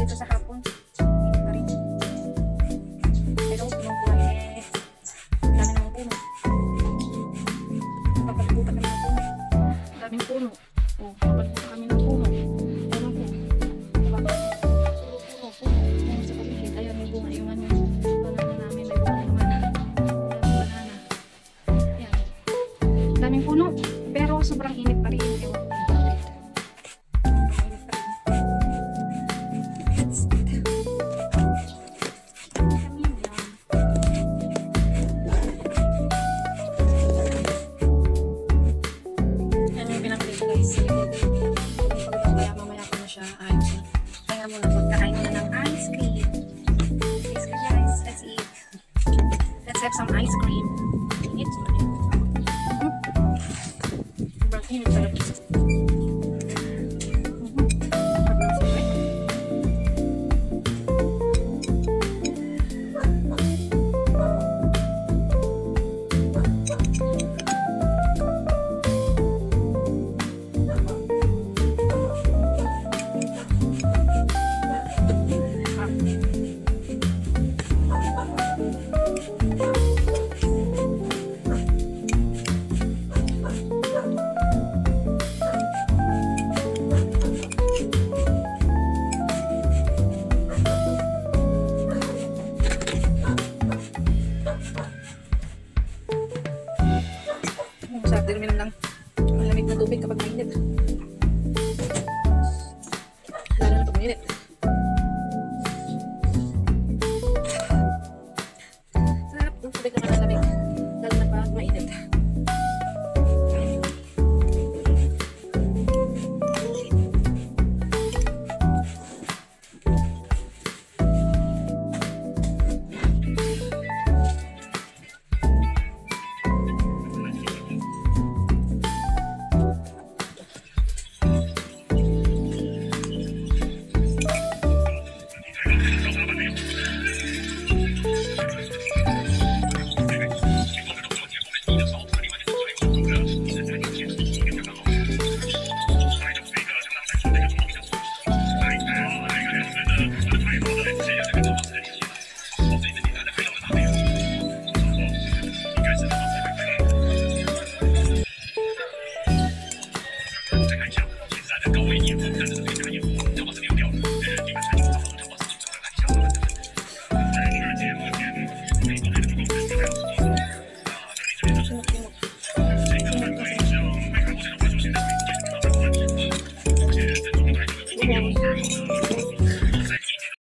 dito sa hapon. Init pa rin. Pero pinong buwan eh, dami ng puno. Papagbutan kami ng puno. Daming puno. O, papagbutan kami ng puno. Puno ko. Puno. Puno sa paligid. Ayan, may bunga yung ano. Banana namin. May bunga naman. Ayan, banana. Ayan. Daming puno. Pero sobrang init pa rin. Ewan ko kung bakit. Init pa rin. That's it. Yan yung pinakita ko guys. Kaya mamaya ko na siya ayos. Kaya muna magkakain na ng ice cream. Ice cream guys. Let's eat. Let's have some ice cream. Init. Sobrang init talaga. Masarap din uminom ng malamig na tubig kapag mainit. Lalo na pag mainit. Sarap ng tubig na malamig. Lalo na pag mainit.